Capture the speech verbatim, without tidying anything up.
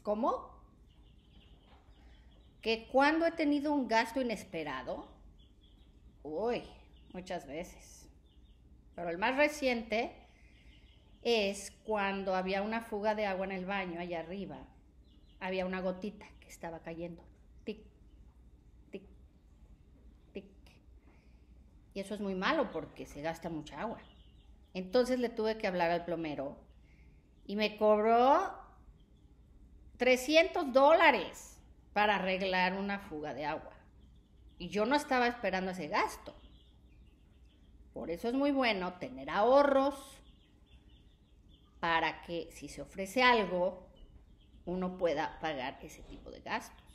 ¿Cómo? Que cuando he tenido un gasto inesperado, uy, muchas veces. Pero el más reciente es cuando había una fuga de agua en el baño allá arriba. Había una gotita que estaba cayendo. Tic, tic, tic. Y eso es muy malo porque se gasta mucha agua. Entonces le tuve que hablar al plomero y me cobró trescientos dólares para arreglar una fuga de agua. Y yo no estaba esperando ese gasto. Por eso es muy bueno tener ahorros para que si se ofrece algo, uno pueda pagar ese tipo de gasto.